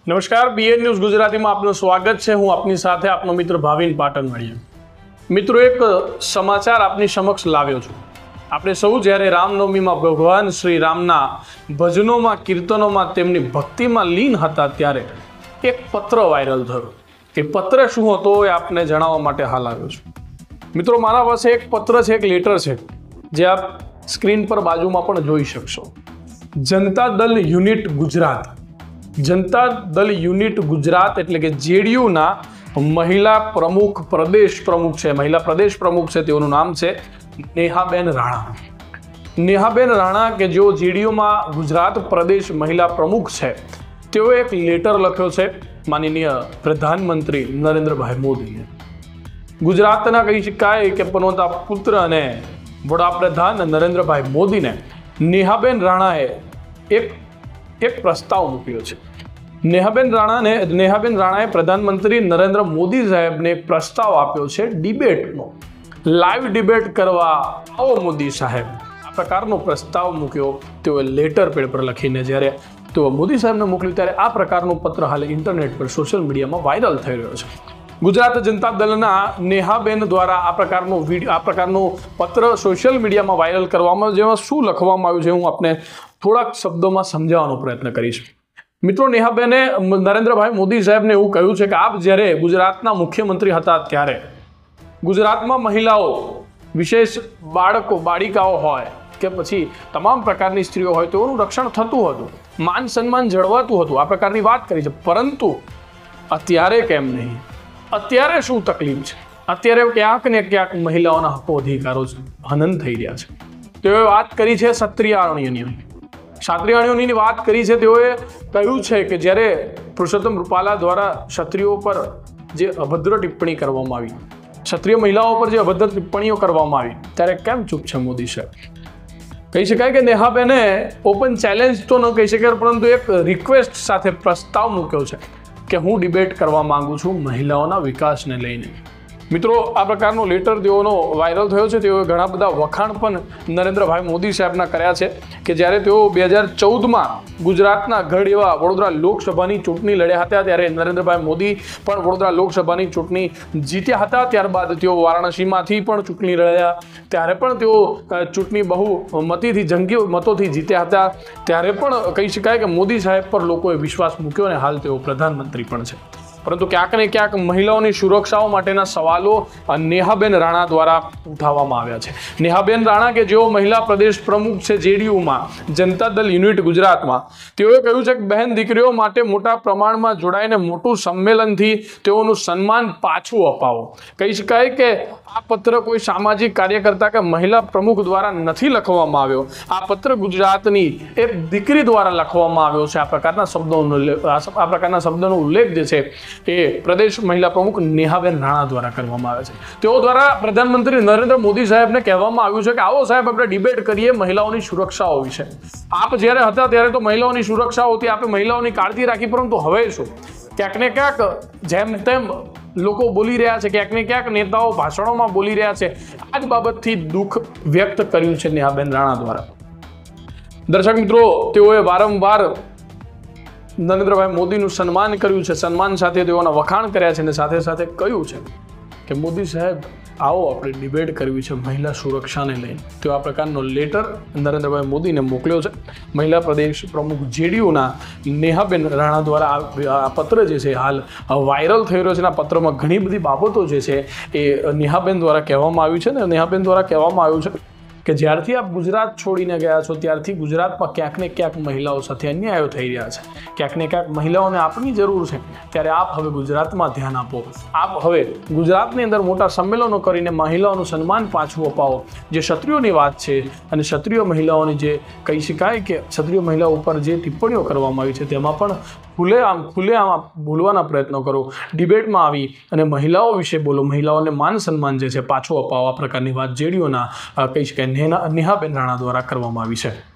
નમસ્કાર, BN news ગુજરાતીમાં આપનું સ્વાગત છે। હું આપની સાથે આપનો મિત્ર ભાવિન પાટણવાડિયા। મિત્રો, એક સમાચાર આપની સમક્ષ લાવ્યો છું। આપણે સૌ જ્યારે રામનવમીમાં ભગવાન શ્રી રામના ભજનોમાં, કીર્તનોમાં, તેમની ભક્તિમાં લીન હતા ત્યારે એક પત્ર વાયરલ થયો। એ પત્ર શું હતો એ આપને જણાવવા માટે હાલ આવ્યો છું। મિત્રો, મારા પાસે એક પત્ર છે, એક લેટર છે, જે આપ સ્ક્રીન પર બાજુમાં પણ જોઈ શકશો। જનતા દળ યુનિટ ગુજરાત, જનતા દળ યુનિટ ગુજરાત એટલે કે જેડીયુના મહિલા પ્રમુખ, પ્રદેશ પ્રમુખ છે, મહિલા પ્રદેશ પ્રમુખ છે, તેઓનું નામ છે નેહાબેન રાણા। નેહાબેન રાણા કે જેઓ જેડીયુમાં ગુજરાત પ્રદેશ મહિલા પ્રમુખ છે, તેઓએ એક લેટર લખ્યો છે માનનીય પ્રધાનમંત્રી નરેન્દ્રભાઈ મોદીને। ગુજરાતના કહી શકાય કે પનોતા પુત્ર અને વડાપ્રધાન નરેન્દ્રભાઈ મોદીને નેહાબેન રાણાએ એક પ્રસ્તાવ મૂક્યો છે। નેહાબેન રાણાએ પ્રધાનમંત્રી નરેન્દ્ર મોદી સાહેબને એક પ્રસ્તાવ આપ્યો છે ડિબેટનો। લાઈવ ડિબેટ કરવા આવો મોદી સાહેબ, આ પ્રકારનો પ્રસ્તાવ મૂક્યો। તેઓએ લેટર પેડ પર લખીને જ્યારે તેઓ મોદી સાહેબને મોકલ્યું ત્યારે આ પ્રકારનો પત્ર હાલ ઇન્ટરનેટ પર, સોશિયલ મીડિયામાં વાયરલ થઈ રહ્યો છે। ગુજરાત જનતા દળના નેહાબેન દ્વારા આ પ્રકારનો પત્ર સોશિયલ મીડિયામાં વાયરલ કરવામાં, જેમાં શું લખવામાં આવ્યું છે હું આપને થોડાક શબ્દોમાં સમજાવવાનો પ્રયત્ન કરીશ। મિત્રો, નેહાબેને નરેન્દ્રભાઈ મોદી સાહેબને એવું કહ્યું છે કે આપ જ્યારે ગુજરાતના મુખ્યમંત્રી હતા ત્યારે ગુજરાતમાં મહિલાઓ, વિશેષ બાળિકાઓ હોય કે પછી તમામ પ્રકારની સ્ત્રીઓ હોય, તેઓનું રક્ષણ થતું હતું, માન સન્માન જળવાતું હતું, આ પ્રકારની વાત કરી છે। પરંતુ અત્યારે કેમ નહીં? અત્યારે શું તકલીફ છે? અત્યારે ક્યાંક ને ક્યાંક મહિલાઓના હકો અધિકારો હનન થઈ રહ્યા છે। તેઓએ વાત કરી છે ક્ષત્રિયાણીઓની વાત કરી છે। તેઓએ કહ્યું છે કે જ્યારે પુરુષોત્તમ રૂપાલા દ્વારા ક્ષત્રિયો પર જે અભદ્ર ટિપ્પણી કરવામાં આવી, ક્ષત્રિય મહિલાઓ પર જે અભદ્ર ટિપ્પણીઓ કરવામાં આવી, ત્યારે કેમ ચૂપ છે મોદી સાહેબ? કહી શકાય કે નેહાબેને ઓપન ચેલેન્જ તો ન કહી શકાય, પરંતુ એક રિક્વેસ્ટ સાથે પ્રસ્તાવ મૂક્યો છે કે હું ડિબેટ કરવા માંગુ છું મહિલાઓના વિકાસને લઈને। મિત્રો, આ પ્રકારનો લેટર તેઓનો વાયરલ થયો છે। તેઓએ ઘણા બધા વખાણ પણ નરેન્દ્રભાઈ મોદી સાહેબના કર્યા છે કે જ્યારે તેઓ 2014માં ગુજરાતના ગઢ એવા વડોદરા લોકસભાની ચૂંટણી લડ્યા હતા, ત્યારે નરેન્દ્રભાઈ મોદી પણ વડોદરા લોકસભાની ચૂંટણી જીત્યા હતા। ત્યારબાદ તેઓ વારાણસીમાંથી પણ ચૂંટણી લડ્યા, ત્યારે પણ તેઓ ચૂંટણી બહુમતીથી, જંગી મતોથી જીત્યા હતા। ત્યારે પણ કહી શકાય કે મોદી સાહેબ પર લોકોએ વિશ્વાસ મૂક્યો અને હાલ તેઓ પ્રધાનમંત્રી પણ છે। પરંતુ ક્યાંક ને ક્યાંક મહિલાઓની સુરક્ષાઓ માટેના સવાલો નેહાબેન રાણા દ્વારા ઉઠાવવામાં આવ્યા છે। નેહાબેન રાણા કે જેઓ મહિલા પ્રદેશ પ્રમુખ છે જેડીયુમાં, જનતા દળ યુનિટ ગુજરાતમાં, તેઓએ કહ્યું છે કે બહેન દીકરીઓ માટે મોટા પ્રમાણમાં જોડાઈને મોટું સંમેલનથી તેઓનું સન્માન પાછું અપાવો। કહી શકાય કે આ પત્ર કોઈ સામાજિક કાર્યકર્તા કે મહિલા પ્રમુખ દ્વારા નથી લખવામાં આવ્યો, આ પત્ર ગુજરાતની એક દીકરી દ્વારા લખવામાં આવ્યો છે। આ પ્રકારના શબ્દોનો ઉલ્લેખ જે છે એ પ્રદેશ મહિલા પ્રમુખ નેહાબેન રાણા દ્વારા કરવામાં આવે છે। તેઓ દ્વારા પ્રધાનમંત્રી નરેન્દ્ર મોદી સાહેબને કહેવામાં આવ્યું છે કે આવો સાહેબ, આપણે ડિબેટ કરીએ મહિલાઓની સુરક્ષાઓ વિશે। આપ જ્યારે હતા ત્યારે તો મહિલાઓની સુરક્ષાઓથી આપણે મહિલાઓની કાળજી રાખી, પરંતુ હવે શું? ક્યાંક ને ક્યાંક જેમ તેમ લોકો બોલી રહ્યા છે, ક્યાંક ને ક્યાંક નેતાઓ ભાષણોમાં બોલી રહ્યા છે। આ જ બાબતથી દુઃખ વ્યક્ત કર્યું છે નેહાબેન રાણા દ્વારા। દર્શક મિત્રો, તેઓએ વારંવાર નરેન્દ્રભાઈ મોદીનું સન્માન કર્યું છે, સન્માન સાથે તેઓના વખાણ કર્યા છે અને સાથે સાથે કહ્યું છે કે મોદી સાહેબ આવો આપણે ડિબેટ કરવી છે મહિલા સુરક્ષાને લઈને। તેઓ આ પ્રકારનો લેટર નરેન્દ્રભાઈ મોદીને મોકલ્યો છે। મહિલા પ્રદેશ પ્રમુખ જેડીયુના નેહાબેન રાણા દ્વારા આ પત્ર જે છે હાલ વાયરલ થઈ રહ્યો છે। આ પત્રમાં ઘણી બધી બાબતો જે છે એ નેહાબેન દ્વારા કહેવામાં આવી છે અને નેહાબેન દ્વારા કહેવામાં આવ્યું છે કે જ્યારથી આપ ગુજરાત છોડીને ગયા છો ત્યારથી ગુજરાતમાં ક્યાંક ને ક્યાંક મહિલાઓ સાથે અન્યાયો થઈ રહ્યા છે, ક્યાંક ને ક્યાંક મહિલાઓને આપની જરૂર છે, ત્યારે આપ હવે ગુજરાતમાં ધ્યાન આપો। આપ હવે ગુજરાતની અંદર મોટા સંમેલનો કરીને મહિલાઓનું સન્માન પાછું અપાવો। જે ક્ષત્રિયોની વાત છે અને ક્ષત્રિય મહિલાઓની જે કહી શકાય કે ક્ષત્રિય મહિલાઓ ઉપર જે ટિપ્પણીઓ કરવામાં આવી છે, તેમાં પણ ખુલ્લેઆમ બોલવાના પ્રયત્નો કરો, ડિબેટમાં આવી અને મહિલાઓ વિશે બોલો, મહિલાઓને માન સન્માન જે છે પાછું અપાવો। આ પ્રકારની વાત જેડીયુના કહી શકાય નેહાબેન રાણા દ્વારા કરવામાં આવી છે।